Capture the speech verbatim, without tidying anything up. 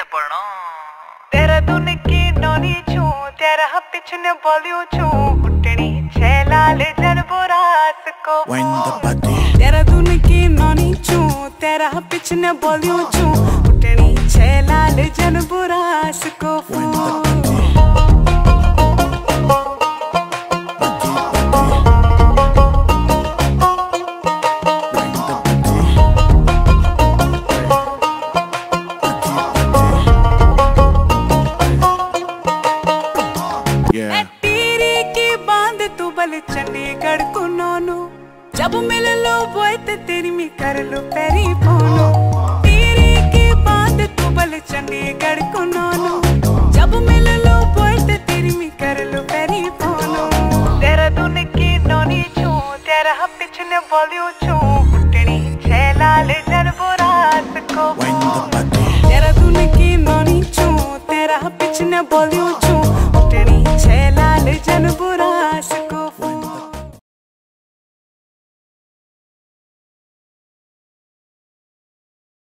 बनो तेरा दुन की नौनी छू तेरा पिछने बोलियो छू उठनी छेलाल जन बुरास को तेरा दुन की नौनी छू तेरा पिछने बोलियो छू उठनी छेलाल जन बुरास को